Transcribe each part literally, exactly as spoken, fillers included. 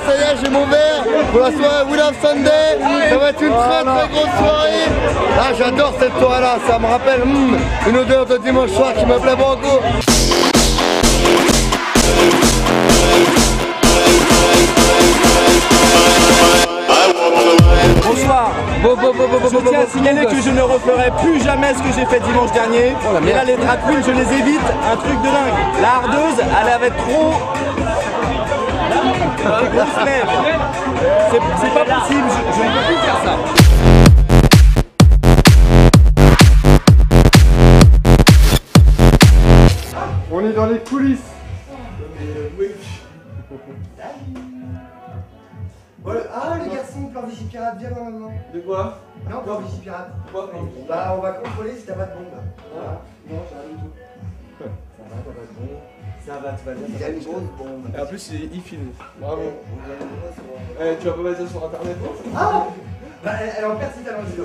ça y est, j'ai mon verre pour la soirée We Love Sunday. Ça va être une très très grosse soirée. Ah, j'adore cette soirée-là, ça me rappelle mm, une odeur de dimanche soir qui me plaît beaucoup. Bonsoir. Bo, bo, bo, bo, bo, Je bo, tiens à bo, signaler bo, que je ne referai plus jamais ce que j'ai fait dimanche dernier. Oh, la Et là, merde. les drag queens, je les évite. Un truc de dingue. La hardeuse, elle avait trop... Des grosses lèvres. C'est c'est pas possible, je, je ne peux plus faire ça. On est dans les coulisses. Voilà. Ah, les garçons, plan Vigipirate, viens normalement. De quoi? Non, plan Vigipirate. Pourquoi? Bah, on va contrôler si t'as pas de bombe. Voilà. Non, j'ai rien du tout. Ça va, t'as pas de bombe. Ça va, tu vas bien. Il y a une grosse bombe. Et en plus, il, il filme. Bravo. Eh, tu vas pas mettre ça sur internet? Ah bah, elle, elle en perd si t'as l'envie.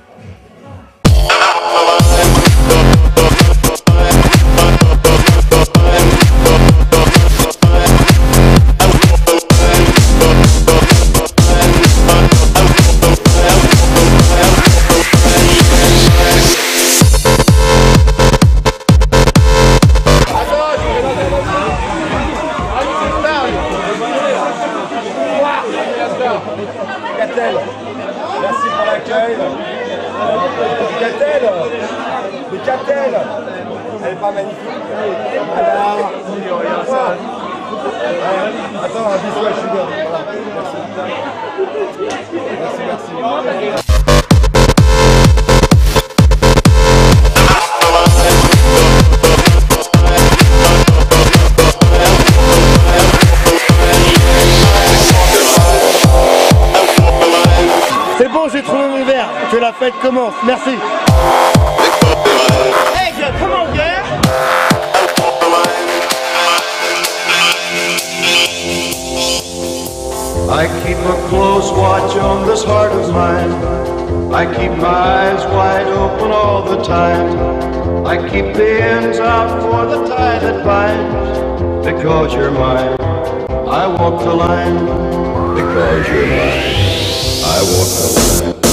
Catel, merci pour l'accueil. Catel, mais Catel, elle est pas magnifique. Alors, regarde ça. Attends, un bisou à Sugar. Merci, merci, merci. C'est bon, j'ai trouvé mon verre. Que la fête commence. Merci. Hey, come on, girl. I keep a close watch on this heart of mine. I keep my eyes wide open all the time. I keep the ends out for the tie that binds. Because you're mine, I walk the line. Because you're mine, I walk the line.